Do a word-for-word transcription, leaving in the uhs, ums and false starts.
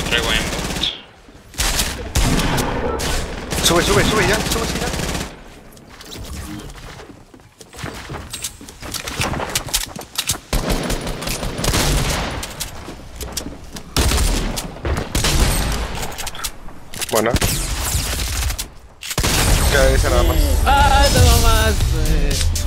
traigo aimbot. Sube, sube, sube ya, sube, sí, ya. Bueno. Queda esa nada más. ¡Ah, no más! Eh.